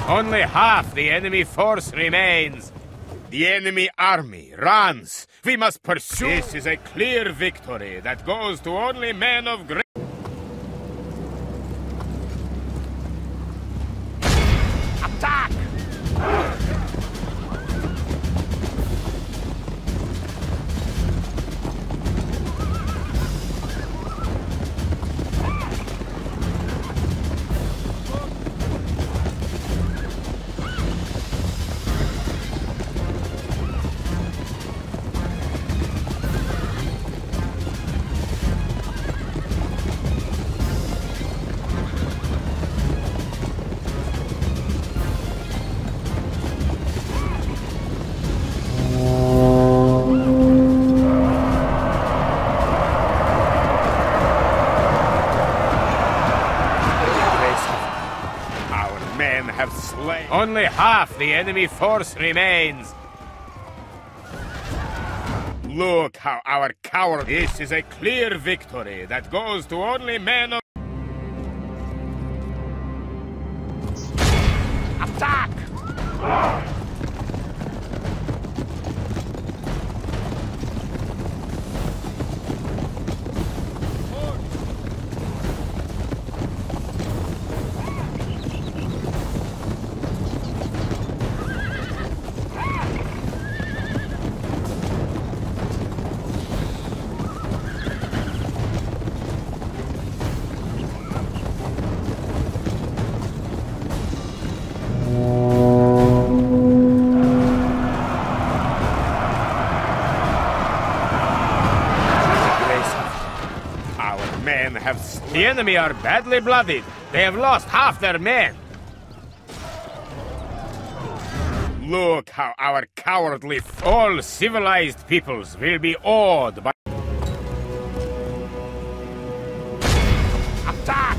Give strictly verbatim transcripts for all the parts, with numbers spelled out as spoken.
Only half the enemy force remains. The enemy army runs. We must pursue. This is a clear victory that goes to only men of great. Attack! Only half the enemy force remains. Look how our coward... This is a clear victory that goes to only men of... Attack! The enemy are badly bloodied. They have lost half their men. Look how our cowardly... All civilized peoples will be awed by... Attack!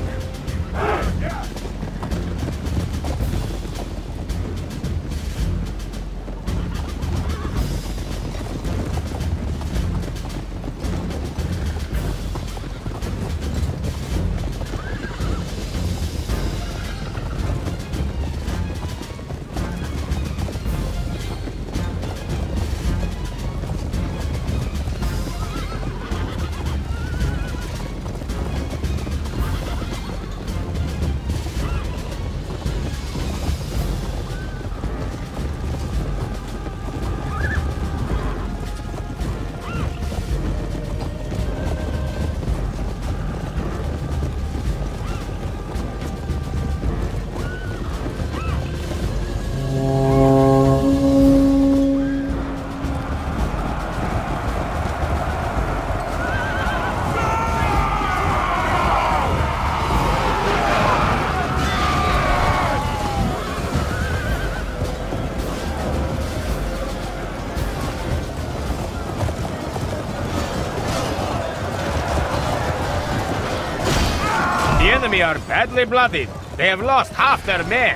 The enemy are badly bloodied. They have lost half their men.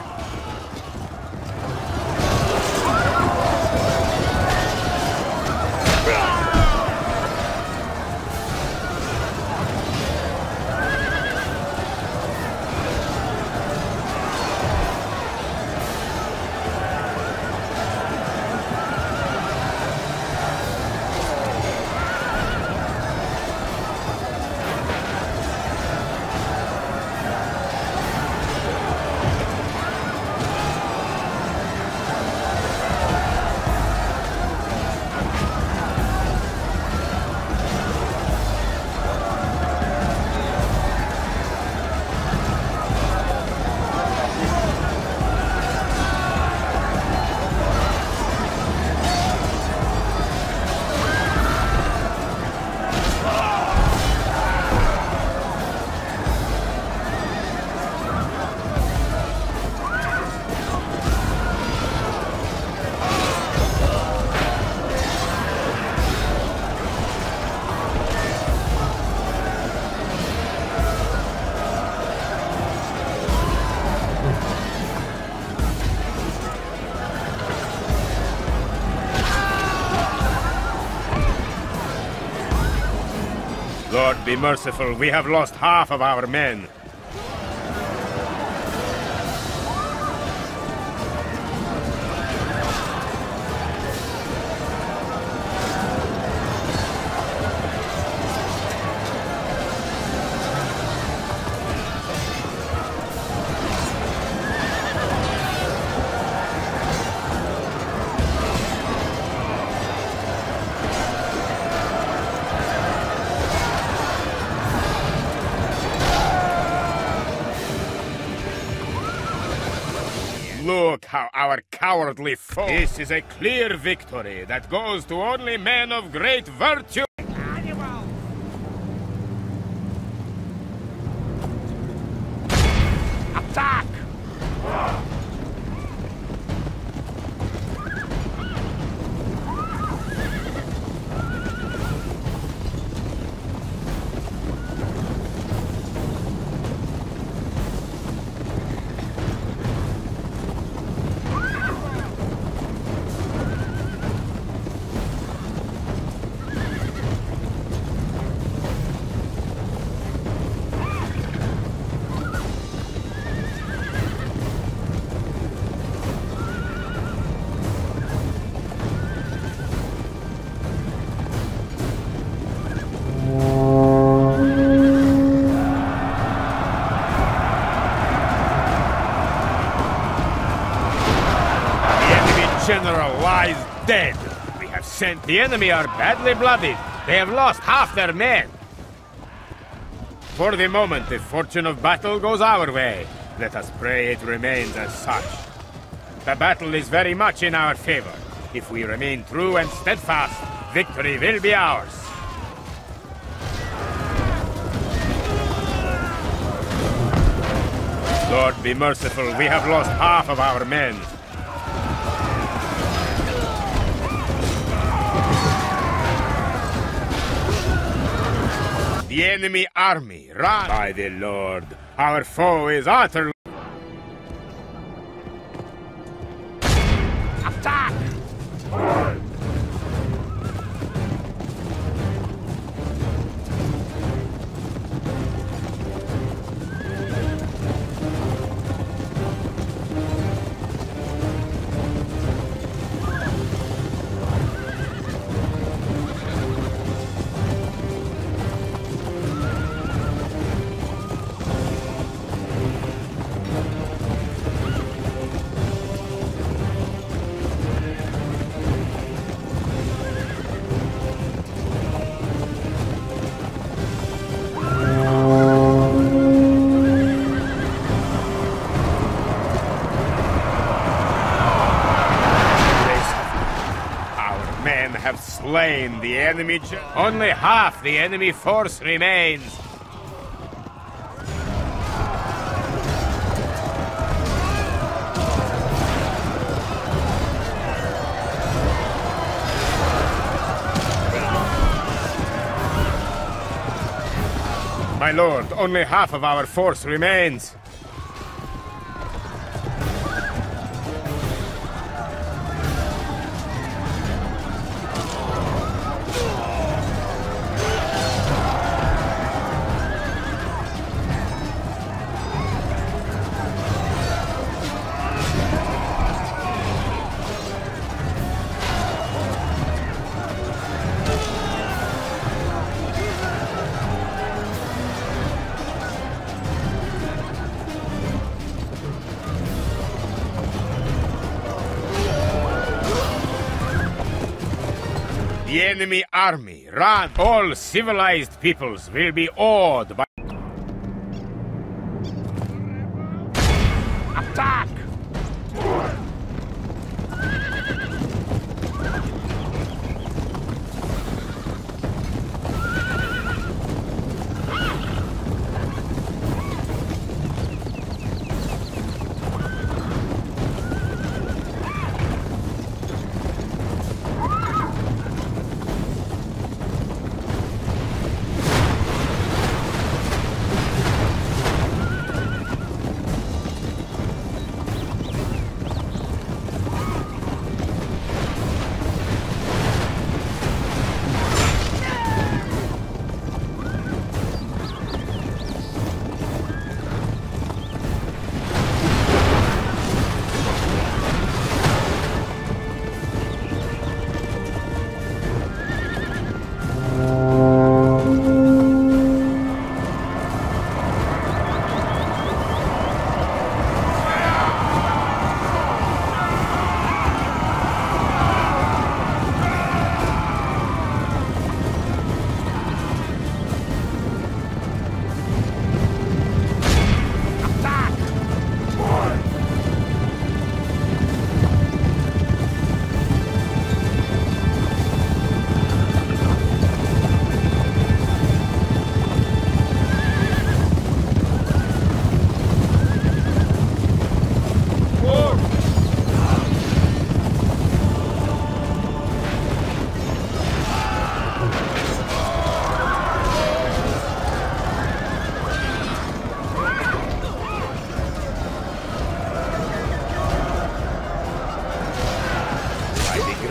Lord, be merciful. We have lost half of our men. Look how our cowardly foe... This is a clear victory that goes to only men of great virtue. Attack! General lies dead. We have sent... The enemy are badly bloodied. They have lost half their men. For the moment, the fortune of battle goes our way. Let us pray it remains as such. The battle is very much in our favor. If we remain true and steadfast, victory will be ours. Lord, be merciful. We have lost half of our men. The enemy army, run! By the Lord, our foe is utterly... Attack! Slain the enemy. Only half the enemy force remains. My lord, only half of our force remains. The enemy army, run! All civilized peoples will be awed by... Attack!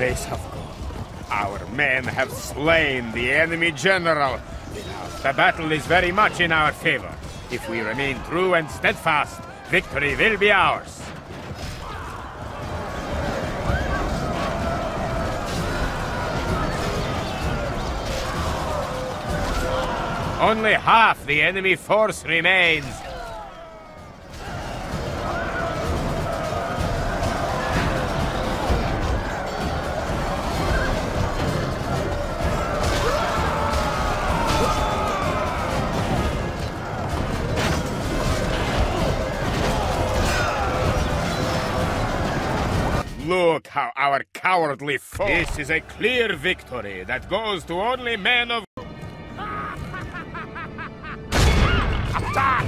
grace of God, our men have slain the enemy general. The battle is very much in our favor. If we remain true and steadfast, victory will be ours. Only half the enemy force remains. Look how our cowardly foe... This is a clear victory that goes to only men of... Attack!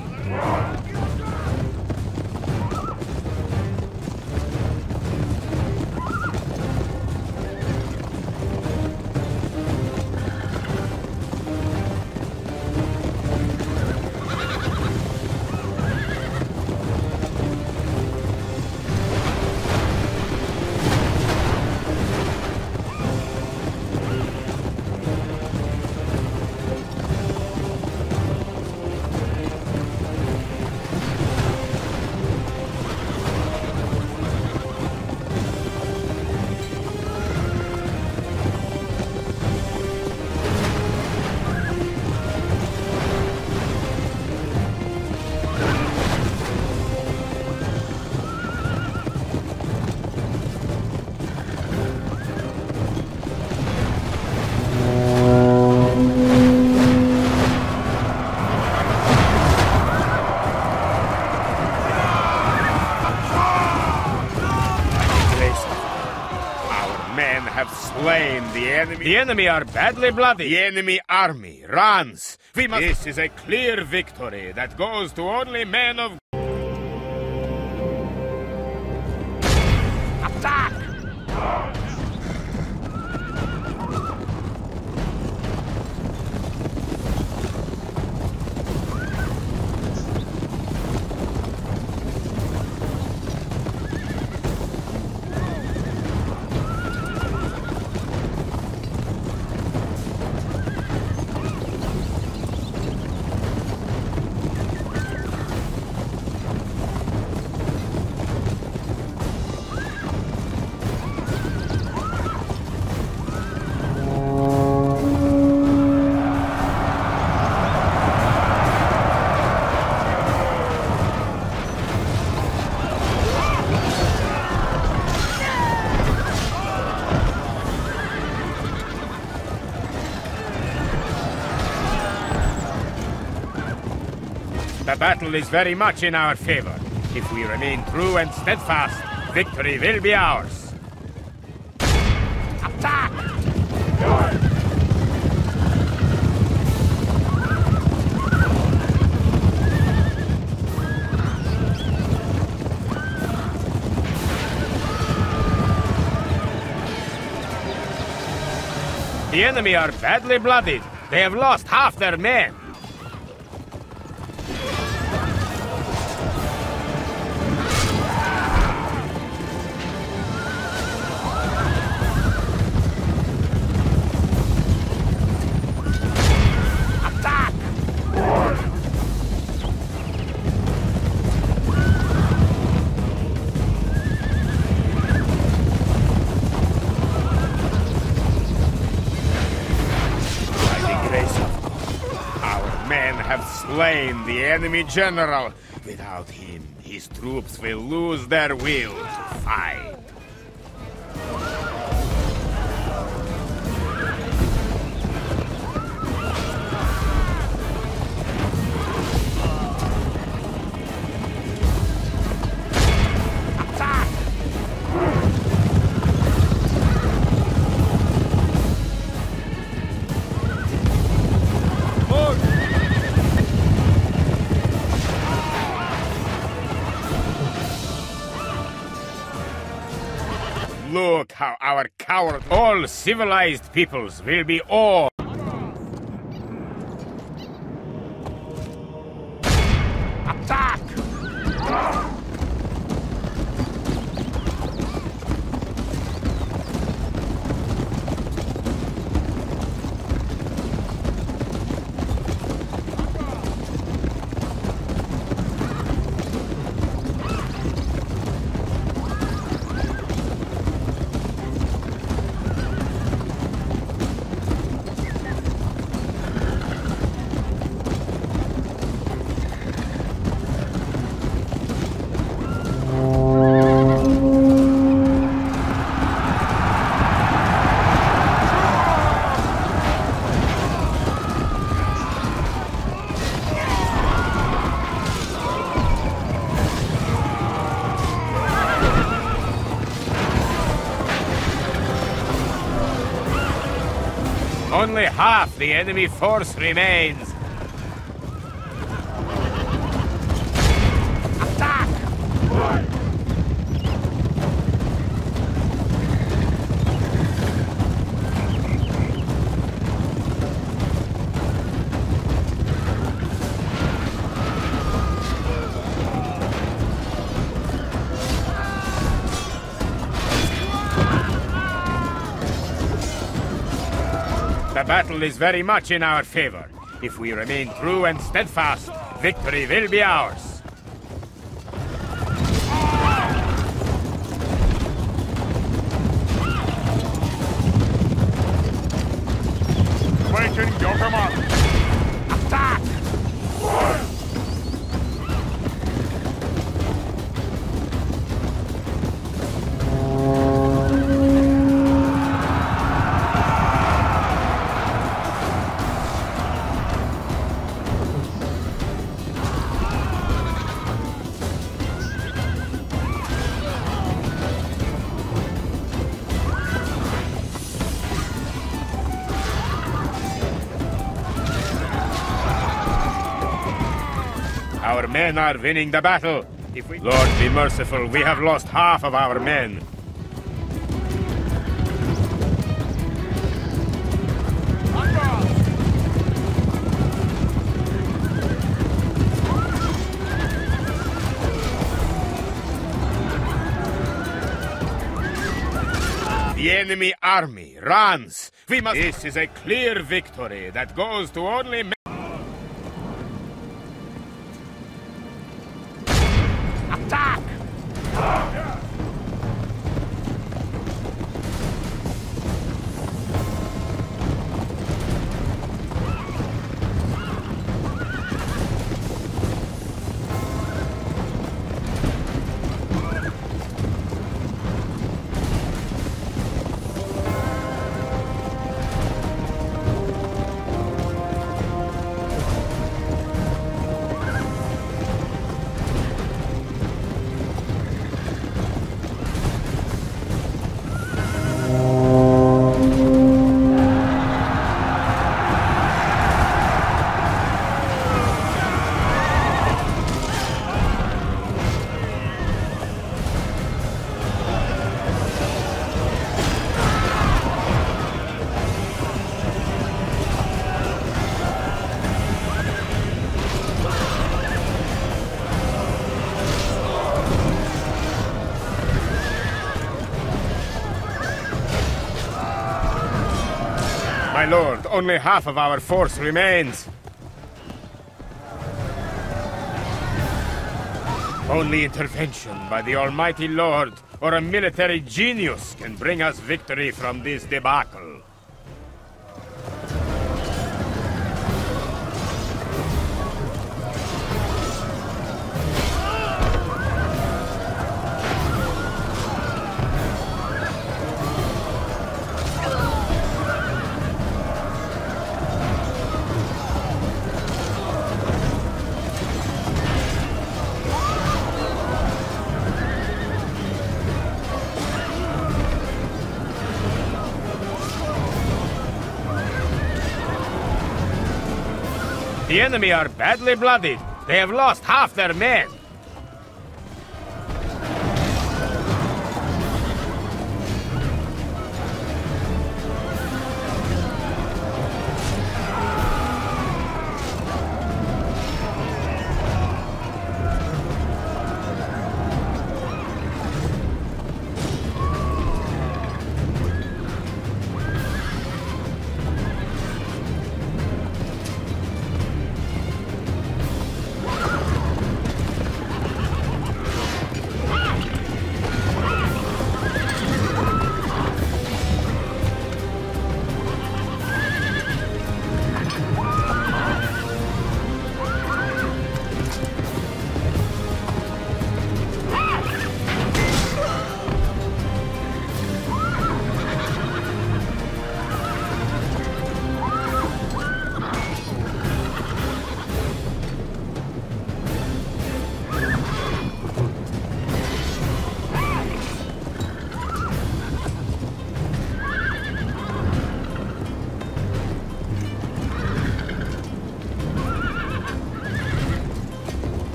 The enemy, the enemy are badly bloody. The enemy army runs. We must... This is a clear victory that goes to only men of... Attack! The battle is very much in our favor. If we remain true and steadfast, victory will be ours. Attack! The enemy are badly bloodied. They have lost half their men. Slain the enemy general. Without him, his troops will lose their will to fight. Look how our coward... All civilized peoples will be awed. Attack! Only half the enemy force remains. Attack! The battle is very much in our favor. If we remain true and steadfast, victory will be ours. Waiting your command. Attack! Our men are winning the battle. If we... Lord be merciful, we have lost half of our men. The enemy army runs. We must... This is a clear victory that goes to only men. Attack! My lord, only half of our force remains. Only intervention by the Almighty Lord or a military genius can bring us victory from this debacle. The enemy are badly bloodied. They have lost half their men.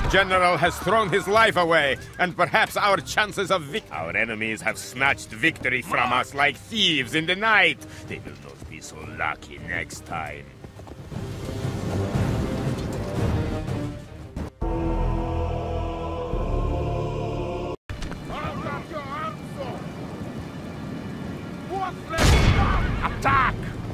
general has thrown his life away, and perhaps our chances of victory. Our enemies have snatched victory from us like thieves in the night. They will not be so lucky next time. Attack!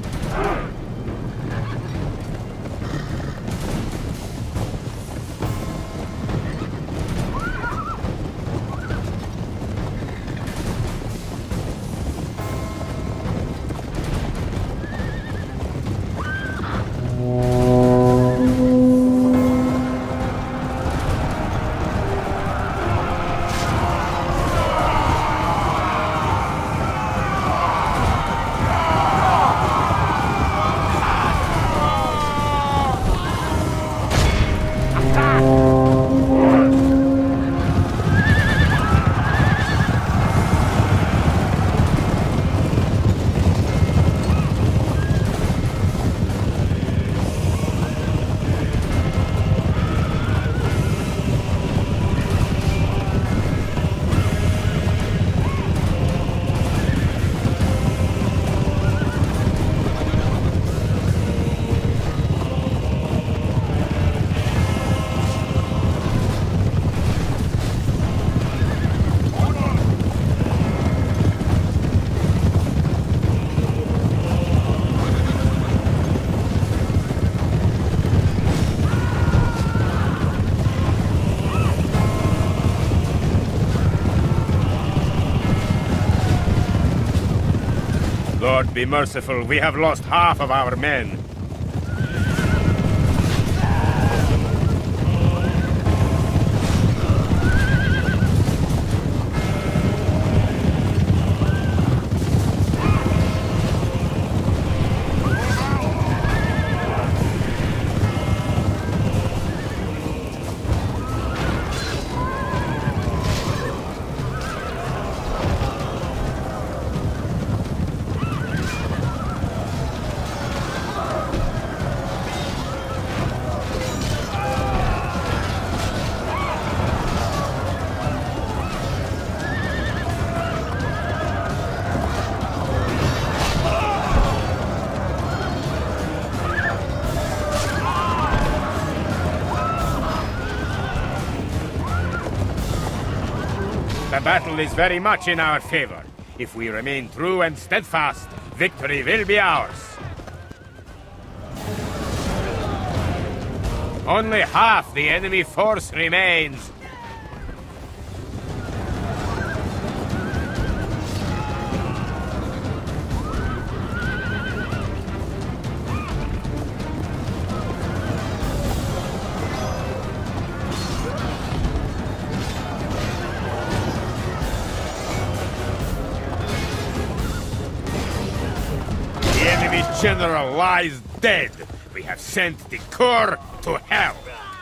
Lord, be merciful. We have lost half of our men. The battle is very much in our favor. If we remain true and steadfast, victory will be ours. Only half the enemy force remains. General lies dead. We have sent the Corps to hell.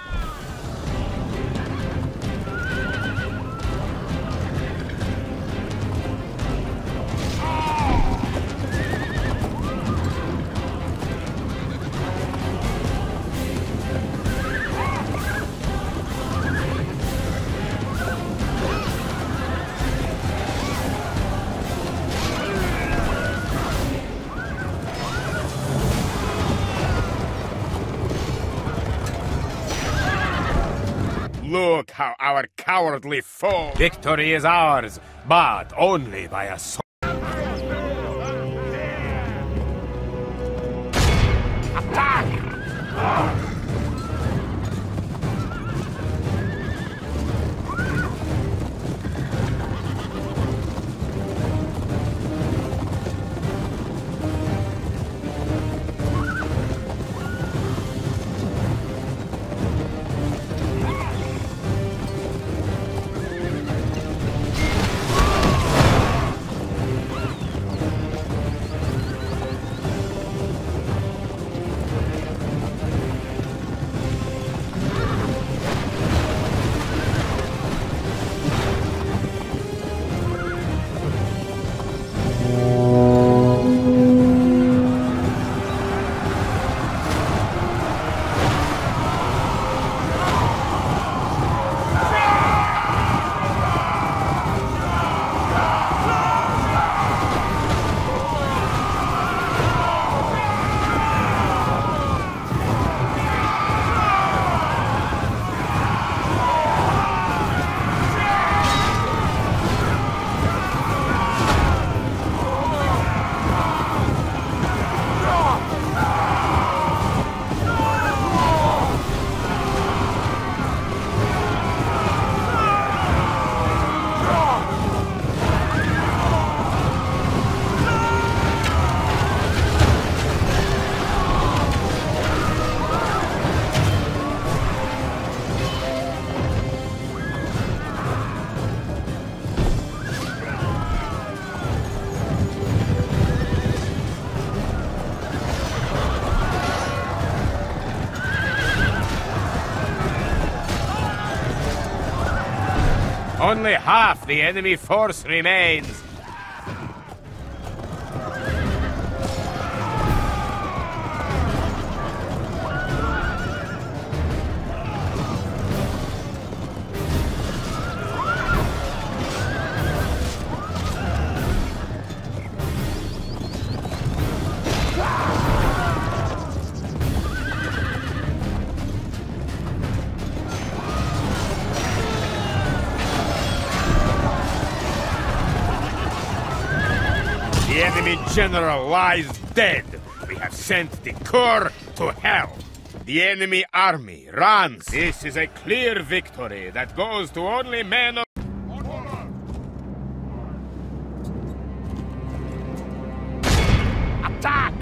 Look how our cowardly foe... Victory is ours, but only by a sword. Attack! Only half the enemy force remains. The enemy general lies dead. We have sent the corps to hell. The enemy army runs. This is a clear victory that goes to only men of... Attack!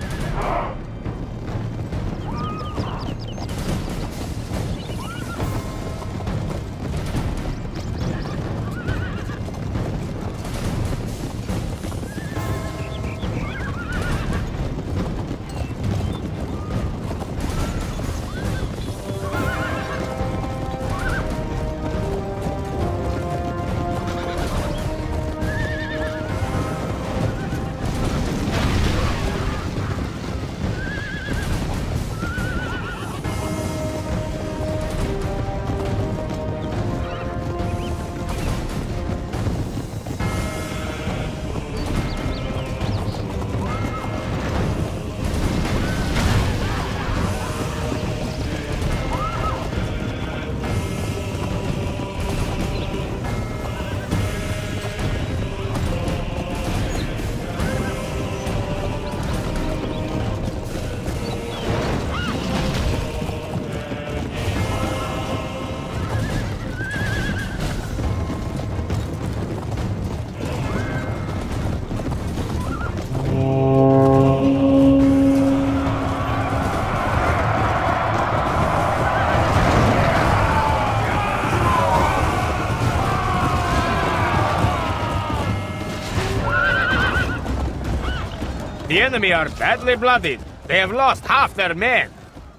The enemy are badly bloodied. They have lost half their men.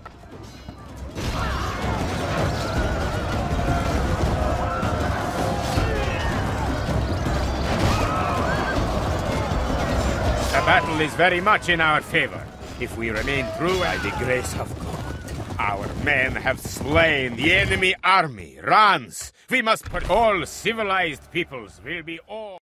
The battle is very much in our favor. If we remain true by the grace of God, our men have slain the enemy army. Runs! We must put all civilized peoples will be all...